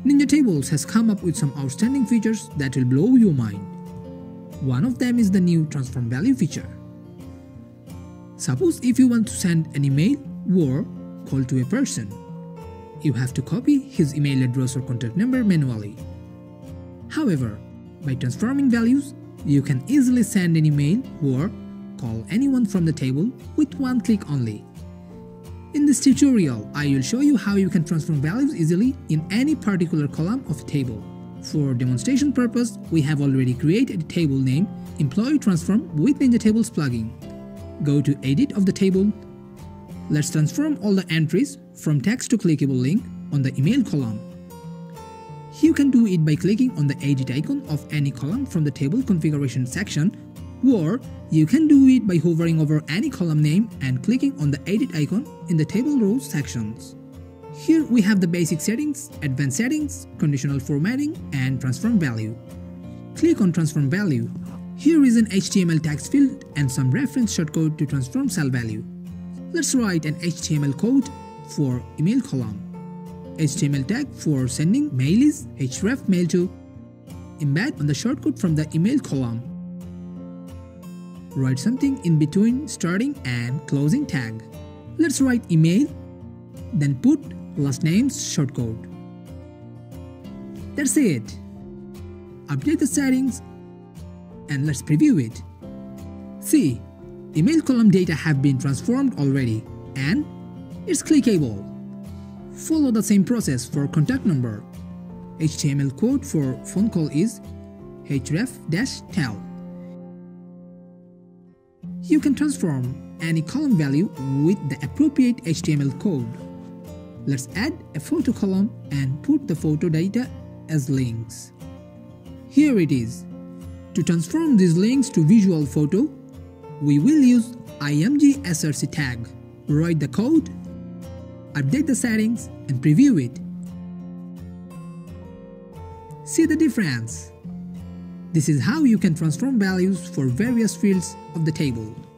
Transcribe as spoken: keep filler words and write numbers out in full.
Ninja Tables has come up with some outstanding features that will blow your mind. One of them is the new transform value feature. Suppose if you want to send an email or call to a person, you have to copy his email address or contact number manually. However, by transforming values, you can easily send an email or call anyone from the table with one click only. In this tutorial, I will show you how you can transform values easily in any particular column of a table. For demonstration purpose, we have already created a table named Employee Transform with Ninja Tables plugin. Go to Edit of the table. Let's transform all the entries from text to clickable link on the email column. You can do it by clicking on the edit icon of any column from the table configuration section, or you can do it by hovering over any column name and clicking on the edit icon in the table rows sections. Here we have the basic settings, advanced settings, conditional formatting, and transform value. Click on transform value. Here is an H T M L text field and some reference shortcode to transform cell value. Let's write an H T M L code for email column. H T M L tag for sending mail is href mail to. Embed on the shortcode from the email column. Write something in between starting and closing tag. Let's write email, then put last name's shortcode. That's it. Update the settings and let's preview it. See, email column data have been transformed already and it's clickable. Follow the same process for contact number. H T M L code for phone call is href-tel. You can transform any column value with the appropriate H T M L code. Let's add a photo column and put the photo data as links. Here it is. To transform these links to visual photo, we will use imgsrc tag. Write the code, update the settings, and preview it. See the difference? This is how you can transform values for various fields of the table.